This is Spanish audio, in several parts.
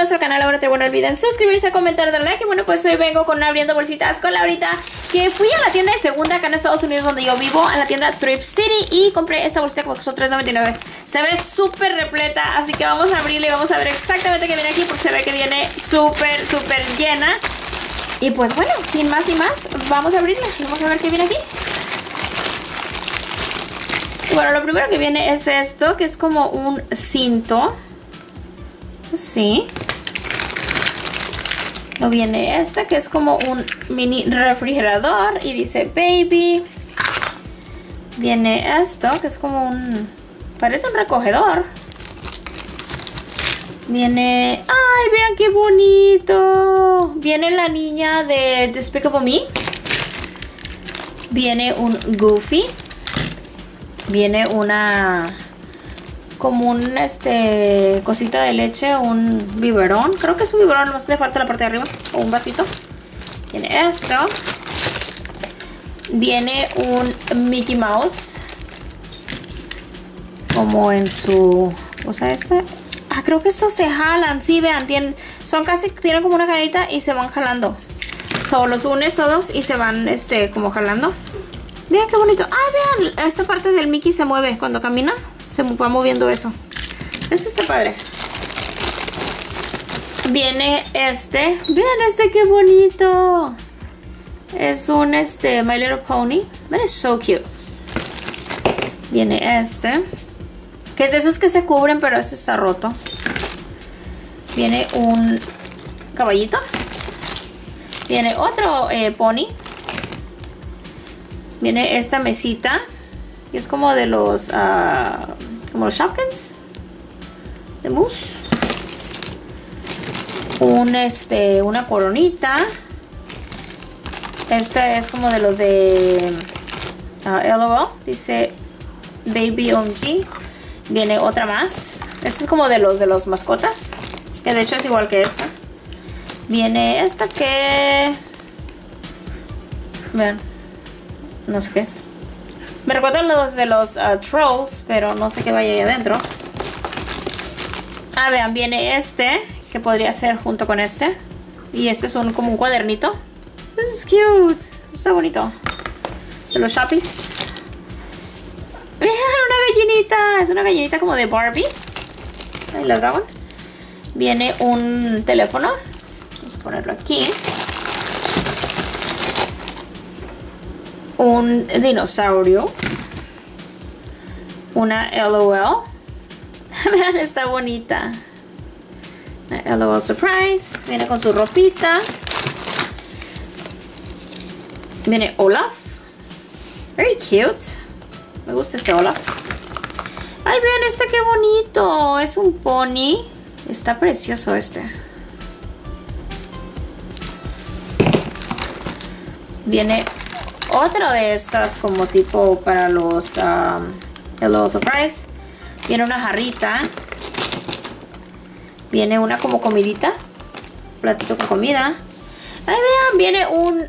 nuevos al canal, ahora no olviden suscribirse, comentar, darle like. Y bueno, pues hoy vengo con abriendo bolsitas con Laurita, que fui a la tienda de segunda acá en Estados Unidos donde yo vivo, a la tienda Thrift City, y compré esta bolsita que costó $3.99. Se ve súper repleta, así que vamos a abrirla y vamos a ver exactamente qué viene aquí, porque se ve que viene súper llena. Y pues bueno, sin más ni más, vamos a abrirla y vamos a ver qué viene aquí. Bueno, lo primero que viene es esto, que es como un cinto. Sí. Luego viene este, que es como un mini refrigerador y dice baby. Viene esto, que es como un... parece un recogedor. Viene... ¡ay, vean qué bonito! Viene la niña de Despicable Me. Viene un Goofy. Viene una... como un cosita de leche, un biberón. Creo que es un biberón, nomás que le falta la parte de arriba. O un vasito. Viene esto. Viene un Mickey Mouse. Como en su... cosa esta. Ah, creo que estos se jalan. Sí, vean, tienen como una cadenita y se van jalando. Solo los unes todos y se van como jalando. Vean qué bonito. Ah, vean, esta parte del Mickey se mueve cuando camina. Se va moviendo eso. Eso está padre. Viene vean qué bonito. Es un My Little Pony. That is so cute. Viene que es de esos que se cubren, pero este está roto. Viene un caballito. Viene otro pony. Viene esta mesita, que es como de los como los Shopkins de mousse. Una coronita. Esta es como de los de LOL, dice Baby OMG. Viene otra más. Esta es como de los mascotas, que de hecho es igual que esta. Viene esta que... vean, no sé qué es. Me recuerdan los de los Trolls, pero no sé qué vaya ahí adentro. Ah, vean, viene que podría ser junto con este. Y este es como un cuadernito. This is cute. Está bonito. De los Shoppies. Vean, una gallinita. Es una gallinita como de Barbie. Ahí la graban. Viene un teléfono. Vamos a ponerlo aquí. Un dinosaurio. Una LOL. Vean, está bonita. Una LOL Surprise. Viene con su ropita. Viene Olaf. Very cute. Me gusta este Olaf. Ay, vean qué bonito. Es un pony. Está precioso Viene otra de estas como tipo para los LOL Surprise. Viene una jarrita. Viene una como comidita. Platito con comida. Ay, vean, viene un...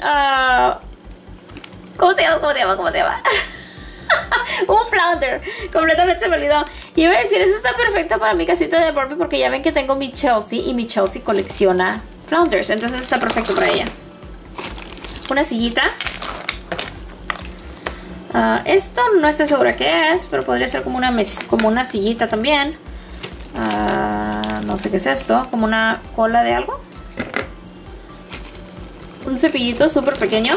¿Cómo se llama? Un flounder. Completamente se me olvidó. Y iba a decir, eso está perfecto para mi casita de Barbie, porque ya ven que tengo mi Chelsea y mi Chelsea colecciona flounders. Entonces está perfecto para ella. Una sillita. Esto no estoy segura qué es, pero podría ser como una sillita también. No sé qué es esto. Como una cola de algo. Un cepillito súper pequeño.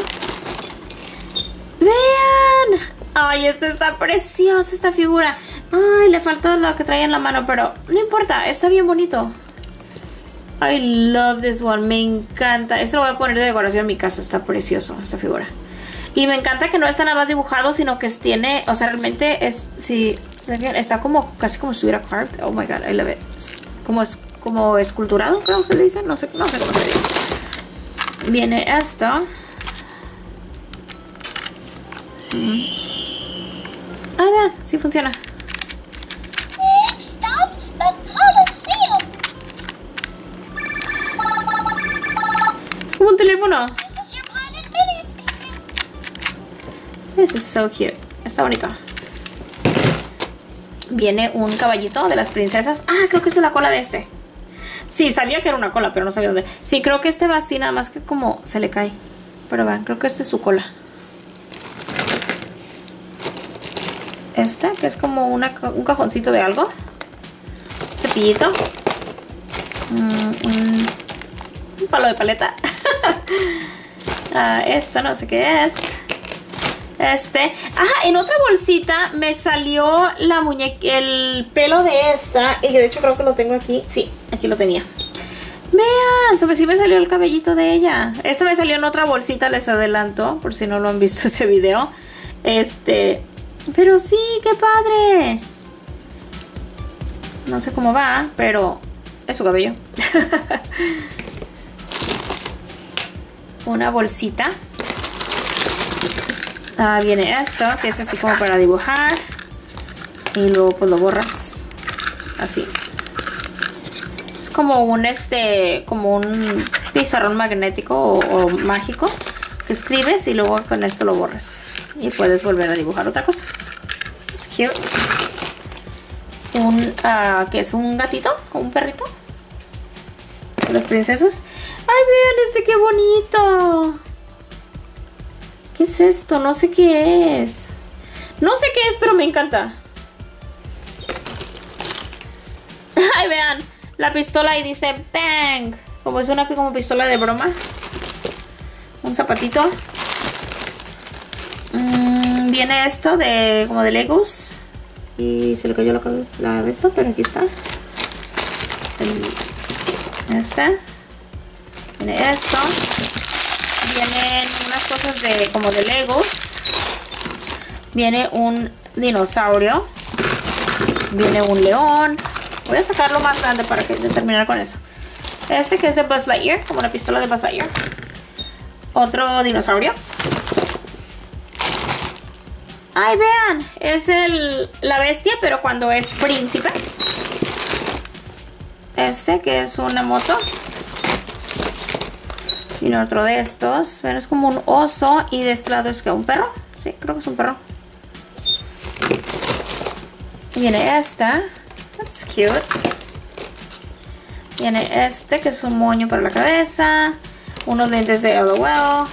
¡Vean! Ay, está preciosa esta figura. Ay, le falta lo que trae en la mano, pero no importa, está bien bonito. I love this one, me encanta. Esto lo voy a poner de decoración en mi casa, está precioso esta figura. Y me encanta que no está nada más dibujado, sino que tiene, o sea, realmente es, si está como, casi como si estuviera carved. Oh my god, I love it. Como esculturado, creo que se le dice, no sé cómo se dice. Viene esto. Ah, vean, sí funciona. Es como un teléfono. This is so cute. Está bonito. Viene un caballito de las princesas. Ah, creo que esa es la cola de Sí, sabía que era una cola, pero no sabía dónde. Sí, creo que este va así, nada más que como se le cae. Pero vean, creo que este es su cola. Este, que es como un cajoncito de algo. Cepillito. Un palo de paleta. Esto no sé qué es. En otra bolsita me salió la muñeca, el pelo de esta. Y de hecho creo que lo tengo aquí. Sí, aquí lo tenía. Vean, sobre si me salió el cabellito de ella. Esto me salió en otra bolsita, les adelanto, por si no lo han visto ese video. Pero sí, qué padre. No sé cómo va, pero es su cabello. Una bolsita. Viene esto, que es así como para dibujar. Y luego pues lo borras. Así. Es como un pizarrón magnético o mágico. Que escribes y luego con esto lo borras. Y puedes volver a dibujar otra cosa. It's cute. Que es un gatito, un perrito. Los princesos. ¡Ay, vean qué bonito! ¿Qué es esto? No sé qué es. No sé qué es, pero me encanta. ¡Ay, vean! La pistola y dice ¡bang! Como es una pistola de broma. Un zapatito. Viene esto como de Legos. Y se le cayó la de esto, pero aquí está. Viene esto. Vienen unas cosas como de Legos. Viene un dinosaurio. Viene un león. Voy a sacarlo más grande para terminar con eso. Que es de Buzz Lightyear, como la pistola de Buzz Lightyear. Otro dinosaurio. Ay, vean, es la bestia, pero cuando es príncipe. Que es una moto. Y otro de estos. Ven, es como un oso. Y de este lado es que un perro. Sí, creo que es un perro. Viene esta. That's cute. Viene que es un moño para la cabeza. Unos lentes de LOL.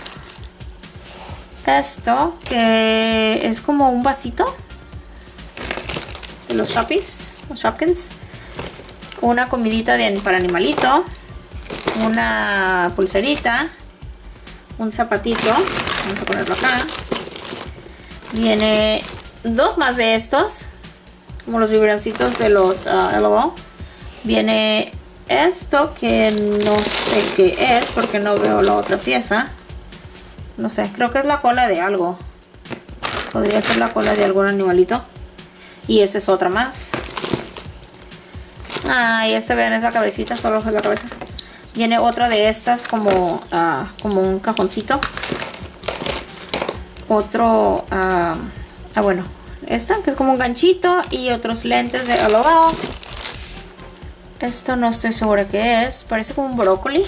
Esto, que es como un vasito de los Shopkins. Una comidita para animalito. Una pulserita. Un zapatito. Vamos a ponerlo acá. Viene dos más de estos, como los vibrancitos de los LOL. Viene esto, que no sé qué es porque no veo la otra pieza. No sé, creo que es la cola de algo. Podría ser la cola de algún animalito. Y esta es otra más. Y vean, es la cabecita, solo es la cabeza. Viene otra de estas como un cajoncito. Otro, bueno, esta que es como un ganchito. Y otros lentes de LOL. Esto no estoy segura qué es. Parece como un brócoli.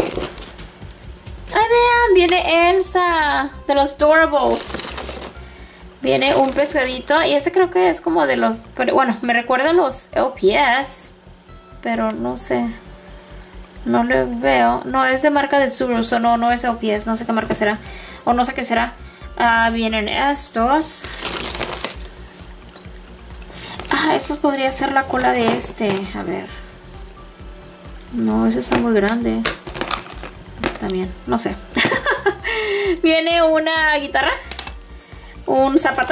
¡Ay, vean! Viene Elsa de los Doorables. Viene un pescadito. Y creo que es como de los... Bueno, me recuerda a los LPS. Pero no sé. No le veo. No, es de marca de Subaru. No es LPS. No sé qué marca será. O no sé qué será. Vienen estos. Estos podría ser la cola de A ver. No, ese está muy grande. También, no sé. Viene una guitarra. Un zapato.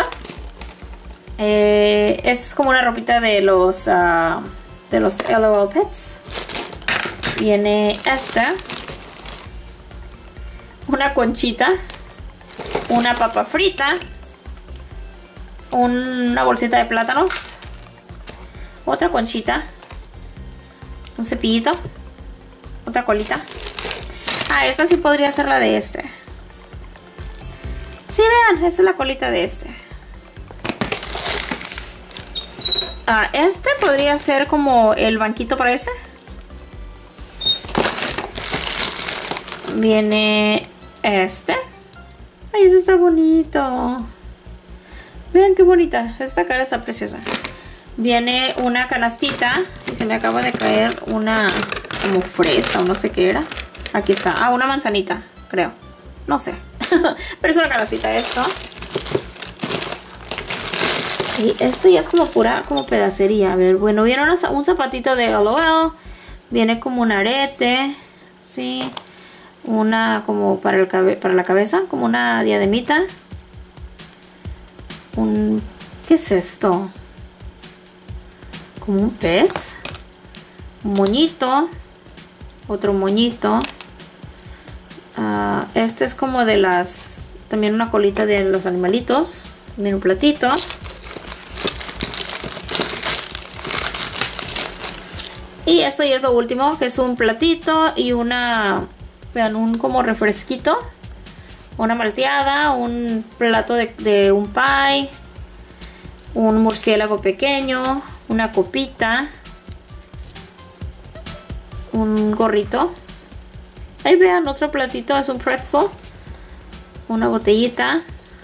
Es como una ropita de los LOL Pets. Viene una conchita. Una papa frita. Una bolsita de plátanos. Otra conchita. Un cepillito. Otra colita. Esta sí podría ser la de Sí, vean, esta es la colita de podría ser como el banquito para Viene Ay, este está bonito. Vean qué bonita. Esta cara está preciosa. Viene una canastita. Y se me acaba de caer una como fresa o no sé qué era. Aquí está. Ah, una manzanita, creo. No sé. Pero es una calabacita esto. Y esto ya es como pura, como pedacería. A ver, bueno, viene un zapatito de LOL. Viene como un arete. Sí. Una como para la cabeza, como una diademita. ¿Qué es esto? Como un pez. Un moñito. Otro moñito. Este es como de las... También una colita de los animalitos. Viene un platito. Y esto ya es lo último, que es un platito y una... Vean, un como refresquito. Una malteada, un plato de un pie. Un murciélago pequeño. Una copita. Un gorrito. Ahí vean, otro platito, es un pretzel. Una botellita.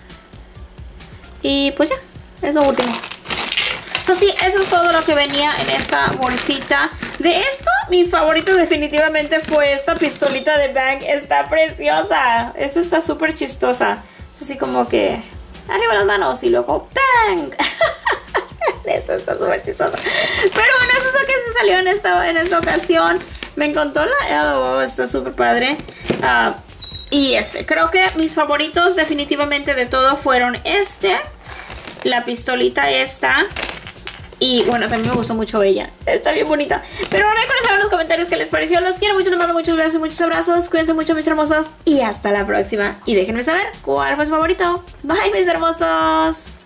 Y pues ya, es lo último. Sí, eso es todo lo que venía en esta bolsita. De esto, mi favorito definitivamente fue esta pistolita de Bang. Está preciosa. Esta está súper chistosa. Es así como que arriba las manos y luego ¡bang! Eso está súper chistosa. Pero bueno, eso es lo que se salió en esta ocasión. Me encantó está súper padre. Y creo que mis favoritos definitivamente de todo fueron la pistolita esta. Y bueno, también me gustó mucho ella. Está bien bonita. Pero ahora déjenme saber en los comentarios qué les pareció. Los quiero mucho, les mando muchos besos y muchos abrazos. Cuídense mucho, mis hermosos. Y hasta la próxima. Y déjenme saber cuál fue su favorito. Bye, mis hermosos.